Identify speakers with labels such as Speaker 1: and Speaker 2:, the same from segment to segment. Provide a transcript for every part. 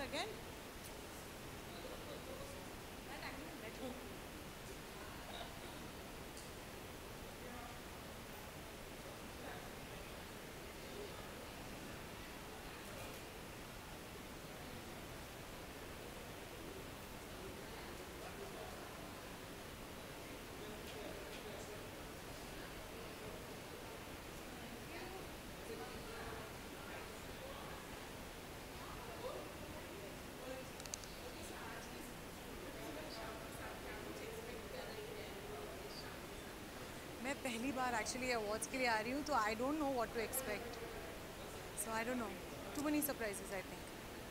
Speaker 1: again. मैं पहली बार actually awards के लिए आ रही हूँ तो I don't know what to expect so I don't know too many surprises I think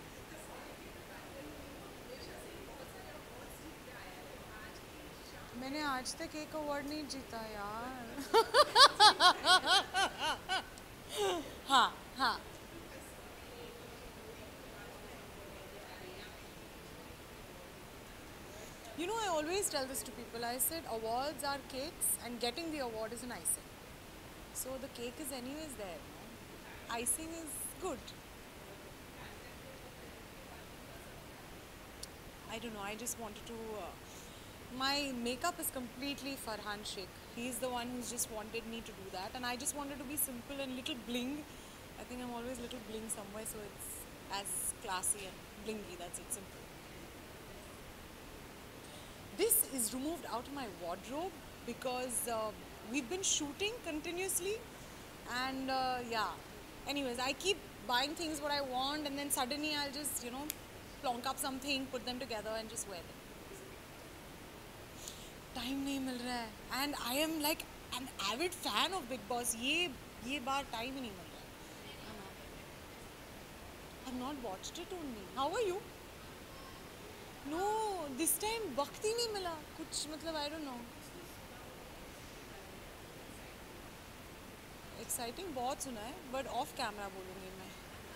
Speaker 1: मैंने आज तक एक अवार्ड नहीं जीता यार हाँ हाँ You know, I always tell this to people. I said awards are cakes and getting the award is an icing. So the cake is anyways there. No? Icing is good. I don't know. I just wanted to. My makeup is completely Farhan Sheikh. He's the one who's just wanted me to do that, and I just wanted to be simple and little bling. I think I'm always little bling somewhere, so it's as classy and blingy. That's it, simple. This is removed out of my wardrobe because we've been shooting continuously, and yeah. Anyways, I keep buying things what I want, and then suddenly I'll just plonk up something, put them together, and just wear them. Time नहीं मिल रहा है and I am like an avid fan of Bigg Boss ये बार time ही नहीं मिल रहा है I have not watched it only how are you know this time वक्त ही नहीं मिला कुछ मतलब आई डोंट नो एक्साइटिंग बहुत सुना है बट ऑफ कैमरा बोलूँगी मैं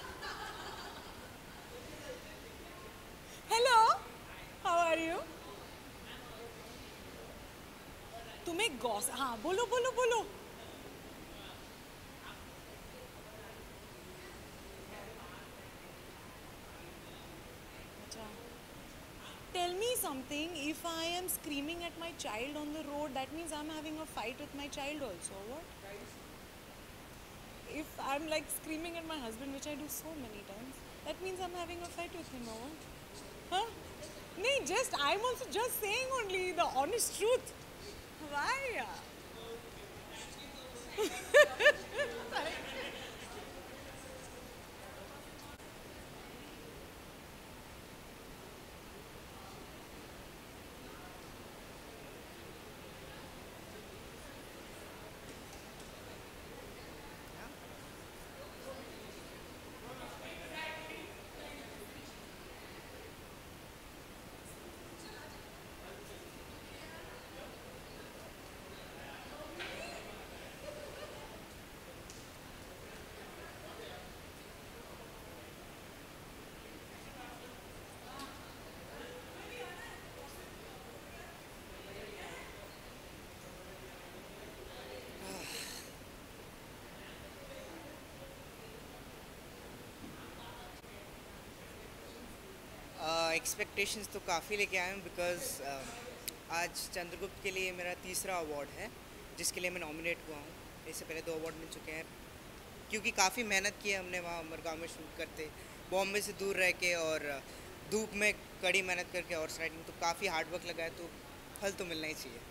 Speaker 1: हेलो हाउ आर यू तुम्हें गॉस हाँ बोलो बोलो बोलो Tell me something, if I am screaming at my child on the road, that means I'm having a fight with my child also, what? If I'm like screaming at my husband, which I do so many times, that means I'm having a fight with him or what? Huh? No, I'm also just saying only the honest truth. Why?
Speaker 2: Expectations तो काफ़ी लेके आए हूँ because आज चंद्रगुप्त के लिए मेरा तीसरा अवार्ड है जिसके लिए मैं नॉमिनेट हुआ हूँ इससे पहले 2 अवार्ड मिल चुके हैं क्योंकि काफ़ी मेहनत की है हमने वहाँ अमरगांव में शूट करते बॉम्बे से दूर रह के और धूप में कड़ी मेहनत करके और राइटिंग तो काफ़ी हार्डवर्क लगा है तो फल तो मिलना ही चाहिए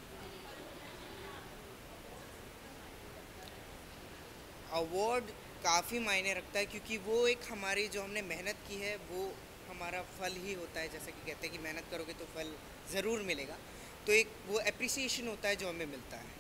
Speaker 2: अवार्ड काफ़ी मायने रखता है क्योंकि वो एक हमारी जो हमने मेहनत की है वो हमारा फल ही होता है जैसे कि कहते हैं कि मेहनत करोगे तो फल ज़रूर मिलेगा तो एक वो एप्रिसिएशन होता है जो हमें मिलता है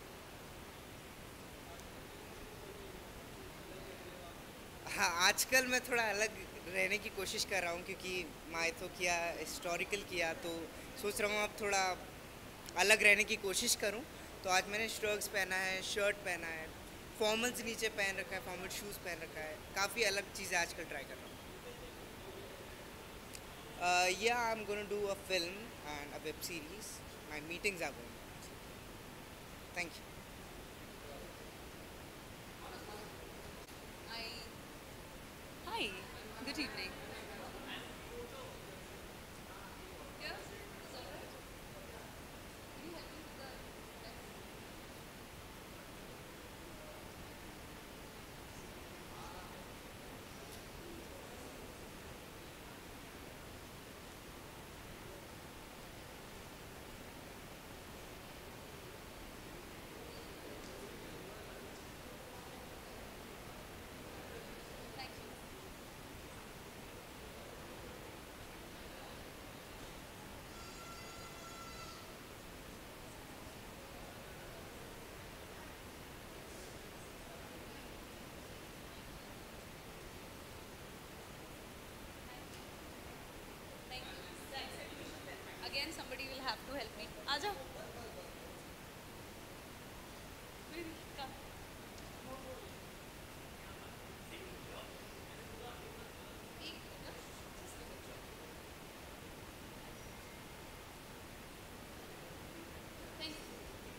Speaker 2: हाँ आजकल मैं थोड़ा अलग रहने की कोशिश कर रहा हूँ क्योंकि माइथो किया हिस्टोरिकल किया तो सोच रहा हूँ अब थोड़ा अलग रहने की कोशिश करूँ तो आज मैंने स्ट्रग्स पहना है शर्ट पहना है फॉर्मल्स नीचे पहन रखा है फॉर्मल शूज़ पहन रखा है काफ़ी अलग चीज़ें आजकल ट्राई कर रहा हूँ yeah, I'm going to do a film and a web series. My meetings are going. Thank you.
Speaker 1: Hi, good evening.
Speaker 3: Again, somebody will have to help me. Aja. Come. Thank you.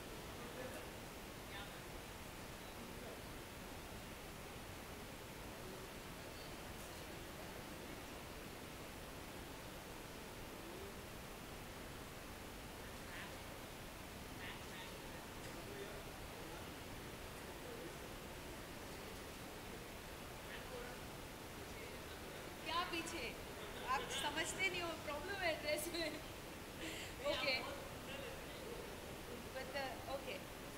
Speaker 3: क्या पीछे आप समझते नहीं हो problem है dress में okay but okay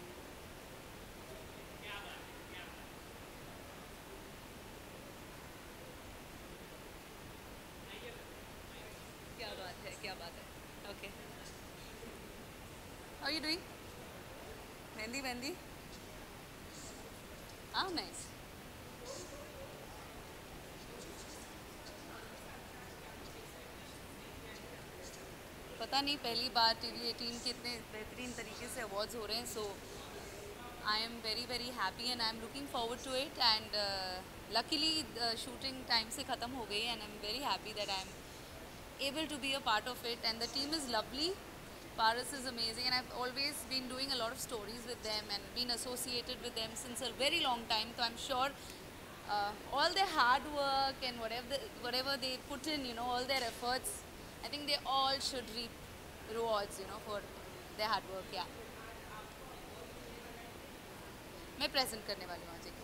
Speaker 3: क्या बात है okay how you doing mehndi mehndi ah nice पता नहीं पहली बार टीवी 18 के इतने बेहतरीन तरीके से अवार्ड्स हो रहे हैं so I am very happy and I am looking forward to it and luckily shooting time से ख़त्म हो गई and I am very happy that I am able to be a part of it and the team is lovely. Paris is amazing and I've always been doing a lot of stories with them and been associated with them since a very long time, so I'm sure all their hard work and whatever they put in, you know, all their efforts, I think they all should reap rewards, you know, for their hard work. Yeah, मैं present करने वाली हूँ आज एक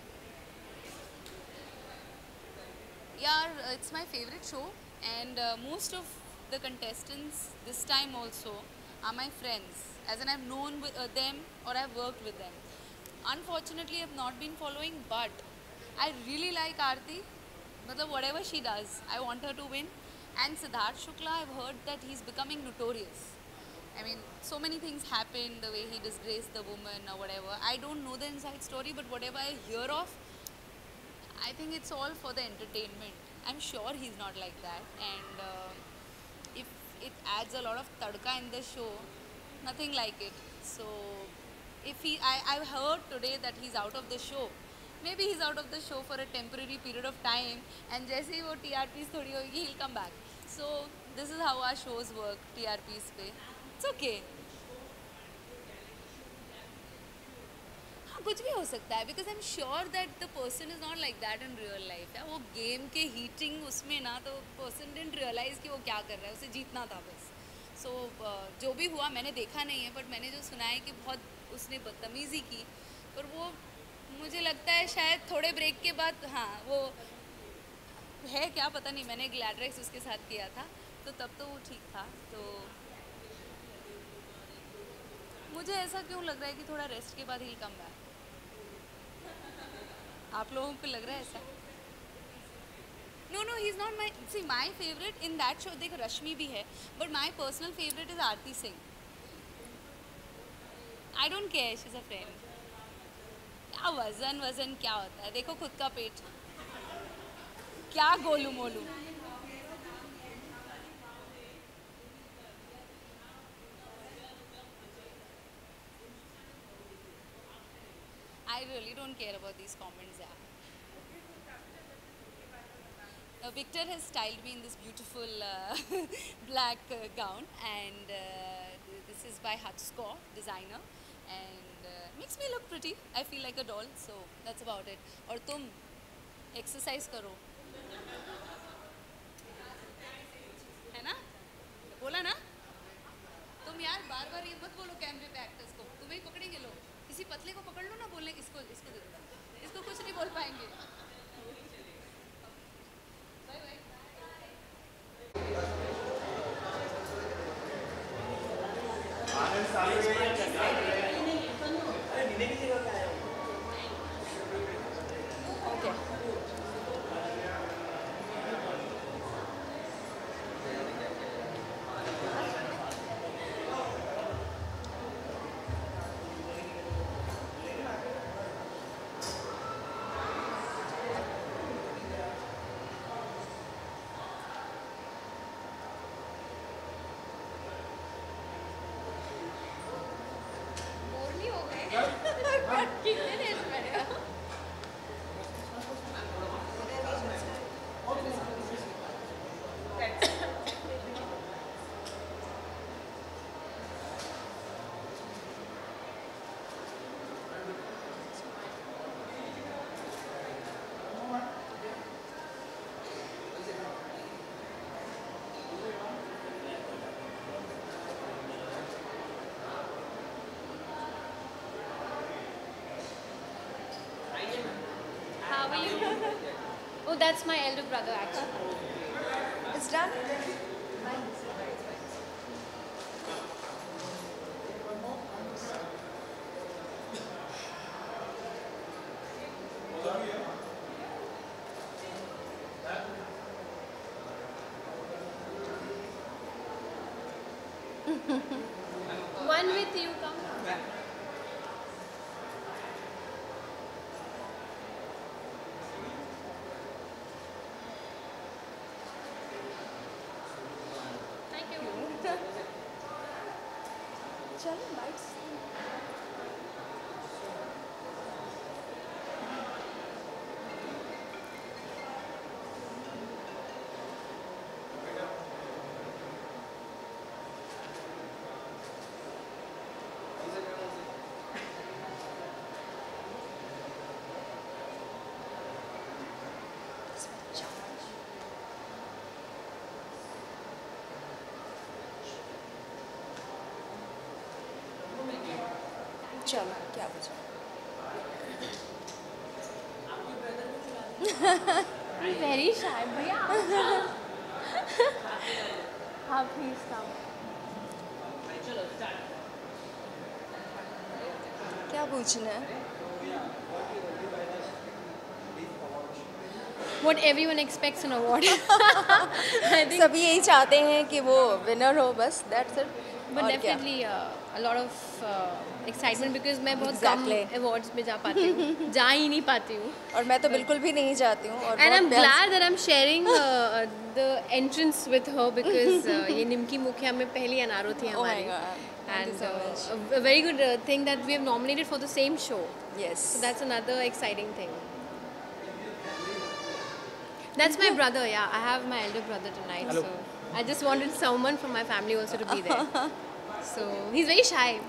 Speaker 3: यार, it's my favorite show and most of the contestants this time also are my friends, as in I've known them or I've worked with them. Unfortunately I've not been following, but I really like Aarti. Matlab whatever she does, I want her to win. And Siddharth Shukla, I've heard that he's becoming notorious. I mean, so many things happen, the way he disgraced the woman or whatever. I don't know the inside story, but whatever I hear of, I think it's all for the entertainment. I'm sure he's not like that, and if it adds a lot of tadka in the show, nothing like it. So if I've heard today that he's out of the show. Maybe he's out of the show for a temporary period of time, and जैसे ही वो TRPs थोड़ी होगी, he'll come back. So this is how our shows work, TRPs पे. It's okay. कुछ भी हो सकता है because I am sure that the person is not like that in real life है. वो गेम के हीटिंग उसमें ना, तो पर्सन डिडंट रियलाइज़ कि वो क्या कर रहा है, उसे जीतना था बस. सो जो भी हुआ मैंने देखा नहीं है, बट मैंने जो सुना है कि बहुत उसने बदतमीज़ी की, पर वो मुझे लगता है शायद थोड़े ब्रेक के बाद, हाँ वो है क्या पता नहीं, मैंने ग्लैड्रेक्स उसके साथ किया था तो तब तो वो ठीक था. तो मुझे ऐसा क्यों लग रहा है कि थोड़ा रेस्ट के बाद ही कम बैक. आप लोगों को लग रहा है ऐसा? No no, he is not my, see my favourite in that show. देख रश्मि भी है, but my personal favourite is Aarti Singh. I don't care, she is a friend. क्या वजन क्या होता है, देखो खुद का पेट, क्या Golu Molu. I really don't care about these comments. Yeah. Victor has styled me in this beautiful black gown, and this is by Hutchcore designer, and makes me look pretty. I feel like a doll, so that's about it. और तुम exercise करो, है ना? बोला ना? तुम यार बार बार ये मत बोलो कैमरे पे एक्टर्स को, तुम्हें ही पकड़ेंगे लोग. किसी पतले को पकड़ लो ना, बोलने इसको इसको दे दो, इसको कुछ नहीं बोल पाएंगे. Bye bye. Okay.
Speaker 4: Oh, that's my elder brother actually.
Speaker 5: It's done.
Speaker 4: One with you, come. Thank you.
Speaker 5: चलो bites. चलो क्या बचा?
Speaker 4: Very shy, भैया. हाँ, please come.
Speaker 5: क्या पूछना है?
Speaker 4: What everyone expects an award. I think,
Speaker 5: सभी यही चाहते हैं कि वो विनर हो बस. That's it.
Speaker 4: but
Speaker 5: और क्या?
Speaker 4: definitely a lot of excitement because मैं बहुत
Speaker 5: Exactly.
Speaker 4: कम awards में जा पाती हूँ, जा ही नहीं पाती हूँ.
Speaker 5: और मैं तो बिल्कुल भी नहीं चाहती हूँ. और
Speaker 4: And I'm
Speaker 5: बहुत प्यार
Speaker 4: glad that I'm sharing the entrance with her because ये निमकी मुखिया में पहली अनारो थी
Speaker 5: Oh my
Speaker 4: हमारी.
Speaker 5: God. Thank you
Speaker 4: And
Speaker 5: so much.
Speaker 4: a very good thing that we have nominated for the same show.
Speaker 5: Yes.
Speaker 4: So that's another exciting thing. That's my brother, yeah. I have my elder brother tonight.
Speaker 6: Hello.
Speaker 4: So I just wanted someone from my family also to be there. So he's very shy.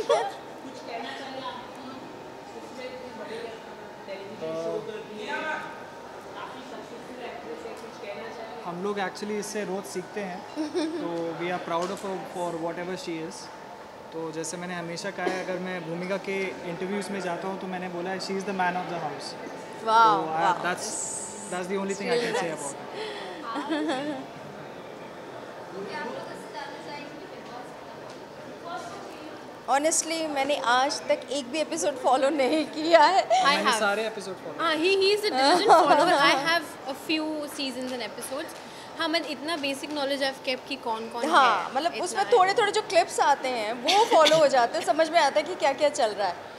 Speaker 6: हम लोग actually इससे रोज़ सीखते हैं तो we are proud of for whatever she is. तो जैसे मैंने हमेशा कहा है अगर मैं भूमिका के इंटरव्यूज़ में जाता हूँ तो मैंने बोला है she is the man of the house.
Speaker 5: Wow.
Speaker 6: तो
Speaker 5: Wow.
Speaker 6: that's the only thing I can say about it.
Speaker 5: Honestly, मैंने आज तक एक भी एपिसोड फॉलो नहीं किया है.
Speaker 4: I
Speaker 6: मैंने
Speaker 4: have.
Speaker 6: सारे episode follow.
Speaker 4: He's a diligent follower. I have a few seasons and episodes. हाँ, मैं इतना basic knowledge I've kept कि कौन-कौन
Speaker 5: हाँ,
Speaker 4: है.
Speaker 5: मतलब
Speaker 4: इतना
Speaker 5: उसमें
Speaker 4: है.
Speaker 5: थोड़े थोड़े जो क्लिप्स आते हैं वो फॉलो हो जाते हैं. समझ में आता है कि क्या क्या चल रहा है.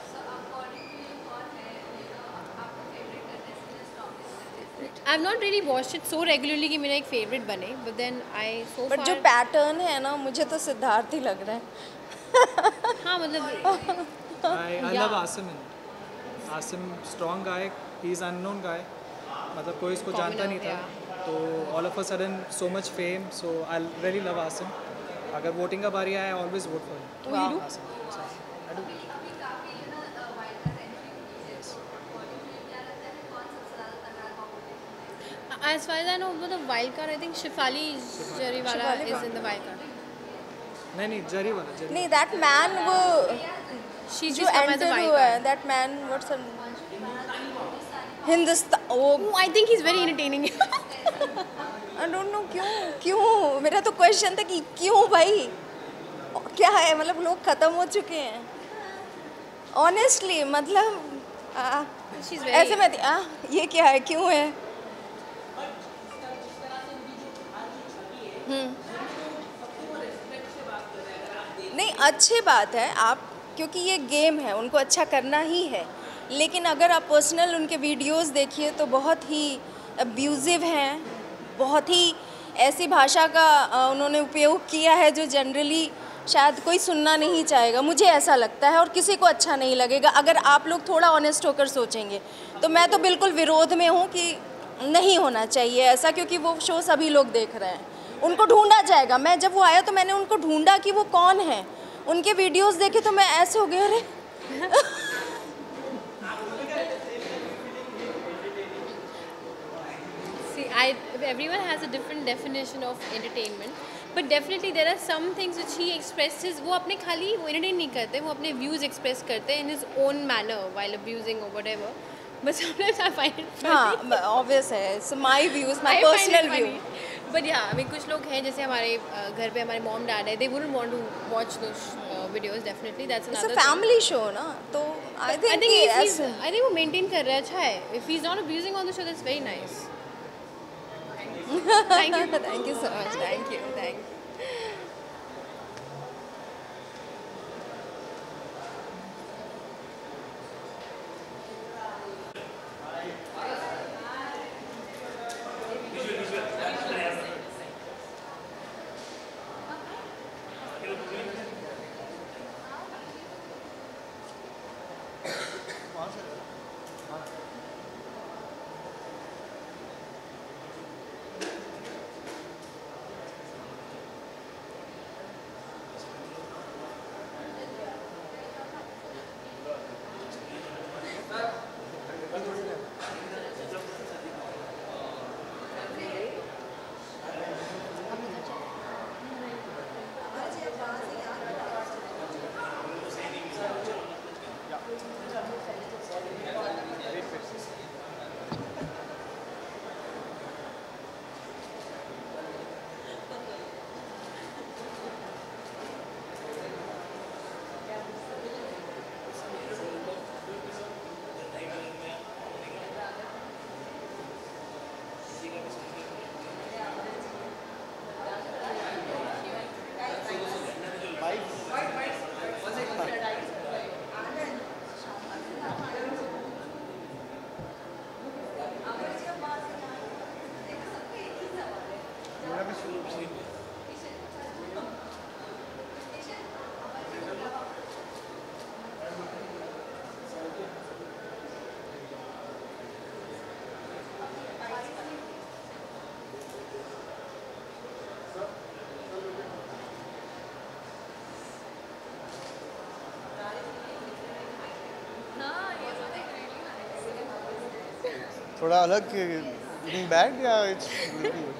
Speaker 4: I've not really watched it so regularly कि मेरा एक favorite बने. But then I so
Speaker 5: but
Speaker 4: far.
Speaker 5: जो पैटर्न है ना मुझे तो सिद्धार्थ ही लग रहा है.
Speaker 4: हाँ, मतलब
Speaker 6: I
Speaker 4: Yeah.
Speaker 6: love Asim. Asim strong guy. He is unknown guy. मतलब कोई इसको जानता नहीं था. तो all of a sudden so much fame. So I really love Asim. अगर वोटिंग का बारी आया I always vote for him.
Speaker 4: Oh, you do?
Speaker 6: Asim. So, I do.
Speaker 4: as far as I know, the wild card I think Shefali Jariwala
Speaker 5: Shefali
Speaker 4: is
Speaker 5: कौन?
Speaker 4: in the wild card.
Speaker 6: नहीं जरी वाला जरी.
Speaker 5: नहीं that man वो
Speaker 4: She's
Speaker 5: जो
Speaker 4: just come as a
Speaker 5: enter
Speaker 4: wild
Speaker 5: हुआ है
Speaker 4: card.
Speaker 5: That man what's Hindustan वो
Speaker 4: Oh, I think he's very entertaining.
Speaker 5: I don't know क्यों मेरा तो क्वेश्चन था कि क्यों भाई क्या है मतलब लोग खत्म हो चुके हैं ऑनेस्टली मतलब
Speaker 4: She's very.
Speaker 5: ऐसे मैं ये क्या है क्यों है नहीं अच्छी बात है आप क्योंकि ये गेम है उनको अच्छा करना ही है लेकिन अगर आप पर्सनल उनके वीडियोस देखिए तो बहुत ही अब्यूज़िव हैं बहुत ही ऐसी भाषा का उन्होंने उपयोग किया है जो जनरली शायद कोई सुनना नहीं चाहेगा मुझे ऐसा लगता है और किसी को अच्छा नहीं लगेगा अगर आप लोग थोड़ा ऑनेस्ट होकर सोचेंगे तो मैं तो बिल्कुल विरोध में हूँ कि नहीं होना चाहिए ऐसा क्योंकि वो शो सभी लोग देख रहे हैं उनको ढूंढा जाएगा मैं जब वो आया तो मैंने उनको ढूंढा कि वो कौन है उनके वीडियोस देखे तो मैं ऐसे हो गया अरे
Speaker 4: See, everyone has a different definition of entertainment, but definitely there are some things which he expresses. वो अपने खाली वो entertain नहीं करते, वो अपने views express करते हैं in his own manner while abusing or whatever. but sometimes I find it funny.
Speaker 5: हाँ ऑब्वियस है, it's my views, my
Speaker 4: I find
Speaker 5: personal
Speaker 4: it
Speaker 5: view.
Speaker 4: funny. But yeah, I mean कुछ लोग हैं जैसे हमारे घर पे हमारे mom dad है, they wouldn't want to watch those videos definitely. That's
Speaker 5: it's
Speaker 4: another
Speaker 5: a family show ना, तो आई थिंक
Speaker 4: I think वो maintain कर रहा है, अच्छा है. If he's not abusing on the show, that's very nice. Thank you.
Speaker 5: Thank you so much, thank you.
Speaker 7: थोड़ा अलग looking bad या it's looking good?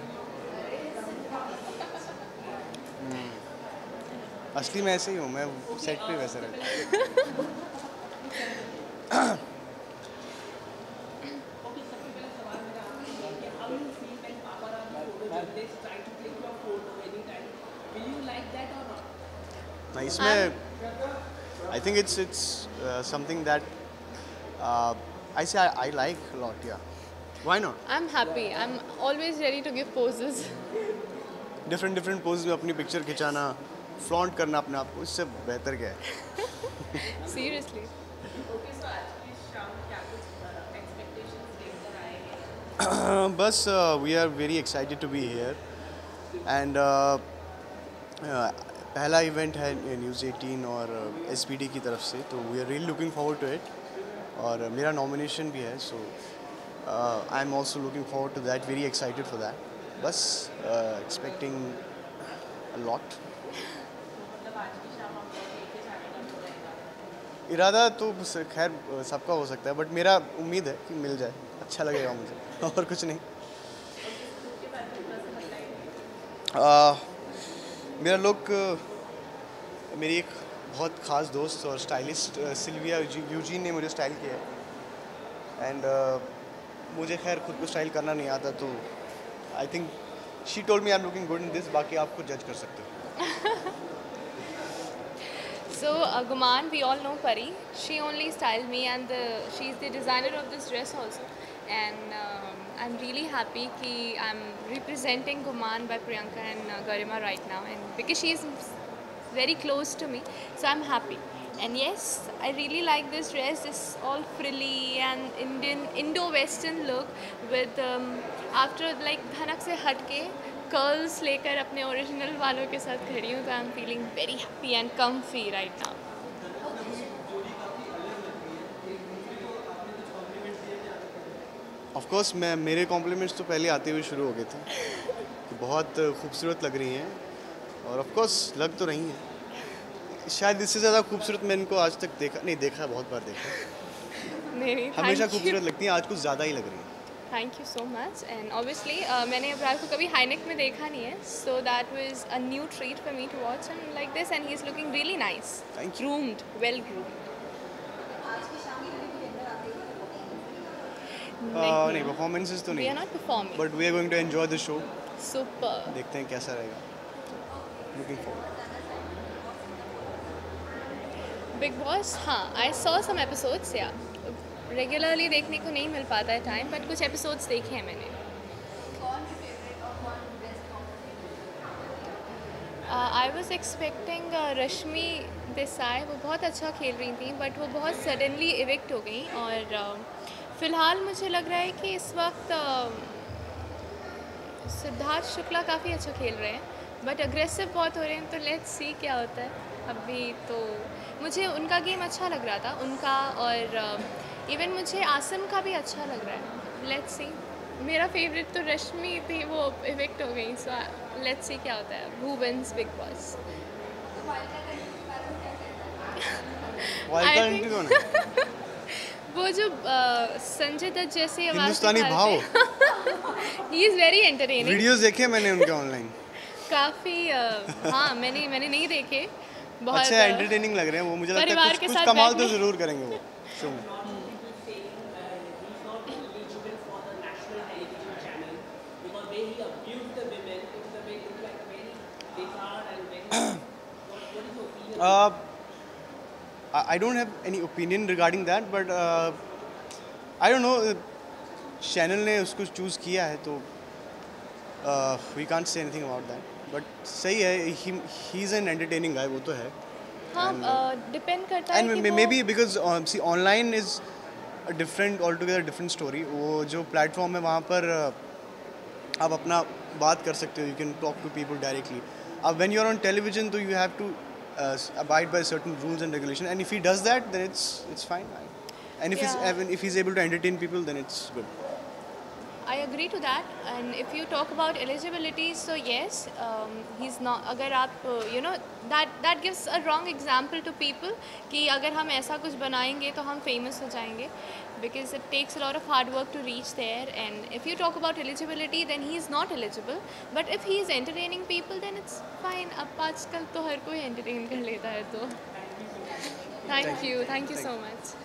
Speaker 7: असली मैं ऐसे ही हूँ, मैं सेट पे वैसे रहता हूँ. नहीं इसमें I think it's something that I say I like a lot, yeah. Why not?
Speaker 4: I'm happy. I'm always ready to give poses.
Speaker 7: different poses में अपनी पिक्चर खिंचाना, फ्लॉन्ट करना अपने आप को, इससे बेहतर क्या है?
Speaker 4: Seriously.
Speaker 7: बस we are very excited to be here and पहला इवेंट है न्यूज़ 18 और SBD की तरफ से, तो we are really looking forward to it. और मेरा नॉमिनेशन भी है, so I am also looking forward to that, very excited for that. बस expecting a lot. इरादा तो खैर सबका हो सकता है, बट मेरा उम्मीद है कि मिल जाए, अच्छा लगेगा मुझे और कुछ नहीं. मेरा लुक मेरी एक बहुत ख़ास दोस्त और स्टाइलिस्ट सिल्विया यूजीन ने मुझे स्टाइल किया है एंड मुझे खैर खुद को स्टाइल करना नहीं आता, तो आई think she told me I am looking good in this. बाकी आप खुद जज कर सकते हो.
Speaker 4: So Guman, we all know Pari. She only styled me, and she's the designer of this dress also. And I'm really happy कि I'm representing Guman by Priyanka and Garima right now, and because she's very close to me, so I'm happy. And yes, I really like this dress. It's all frilly and Indo-Western look with after like dhanak से हटके curls लेकर अपने original वालों के साथ खड़ी हूँ, तो I am feeling very happy and comfy right now.
Speaker 7: Of course मैं मेरे कॉम्प्लीमेंट्स तो पहले आते हुए शुरू हो गए थे कि बहुत खूबसूरत लग रही हैं, और ऑफ कोर्स लग तो रही हैं. शायद इससे ज़्यादा खूबसूरत मैं इनको आज तक देखा बहुत बार देखा.
Speaker 4: नहीं
Speaker 7: हमेशा खूबसूरत लगती हैं, आज कुछ ज़्यादा ही लग रही हैं.
Speaker 4: Thank you so much. And obviously मैंने अब्रार को कभी हाईनेक में देखा नहीं है, so that was a new treat for me to watch and like this, and he is looking really nice,
Speaker 7: Thank you.
Speaker 4: Groomed, well groomed.
Speaker 7: नहीं performances तो
Speaker 4: we
Speaker 7: नहीं,
Speaker 4: are not performing.
Speaker 7: But we are going to enjoy the show.
Speaker 4: Super.
Speaker 7: देखते हैं कैसा रहेगा, looking forward.
Speaker 4: Bigg Boss, हाँ, I saw some episodes. या regularly देखने को नहीं मिल पाता है टाइम, बट कुछ एपिसोड्स देखे हैं मैंने। I was expecting Rashmi Desai, वो बहुत अच्छा खेल रही थी, बट वो बहुत सडनली इविक्ट हो गई। और फ़िलहाल मुझे लग रहा है कि इस वक्त सिद्धार्थ शुक्ला काफ़ी अच्छा खेल रहे हैं, बट अग्रेसिव बहुत हो रहे हैं, तो लेट्स सी क्या होता है। अभी तो मुझे उनका गेम अच्छा लग रहा था, उनका, और इवन मुझे आसिम का भी अच्छा लग रहा है। Let's see. मेरा फेवरेट तो रश्मि थी, वो इविक्ट हो गई, सो लेट्स सी क्या होता है। Who wins Bigg Boss?
Speaker 7: Wild card entry कौन है?
Speaker 4: वो जो संजय दत्त जैसी आवाज़
Speaker 7: हिंदुस्तानी भाव।
Speaker 4: He is very entertaining.
Speaker 7: Videos देखे मैंने उनके ऑनलाइन,
Speaker 4: काफ़ी हाँ, मैंने नहीं देखे। बहुत
Speaker 7: अच्छे एंटरटेनिंग लग रहे हैं वो, मुझे लगता
Speaker 4: परिवार
Speaker 7: है
Speaker 4: के
Speaker 7: कुछ
Speaker 4: साथ
Speaker 7: कमाल तो
Speaker 4: बैठने।
Speaker 7: ज़रूर करेंगे वो शो में। I don't have any opinion regarding that, but I don't know, channel ने उसको चूज़ किया है तो we can't say anything about that. But सही है, he is an entertaining guy, वो तो है.
Speaker 4: हाँ, डिपेंड करता है
Speaker 7: And
Speaker 4: कि
Speaker 7: maybe because see online is a different, altogether different story. वो जो platform है वहाँ पर आप अपना बात कर सकते हो, you can talk to people directly. अब when you're on television, तो you have to abide by certain rules and regulation, and if he does that, then it's fine. And if he's able to entertain people, then it's good.
Speaker 4: I agree to that. And if you talk about eligibility, so yes, he's not. अगर आप that gives a wrong example to people कि अगर हम ऐसा कुछ बनाएंगे तो हम famous हो जाएंगे, because it takes a lot of hard work to reach there. And if you talk about eligibility, then he is not eligible. But if he is entertaining people, then it's fine. अब आजकल तो हर कोई entertain कर लेता है तो. Thank you so much.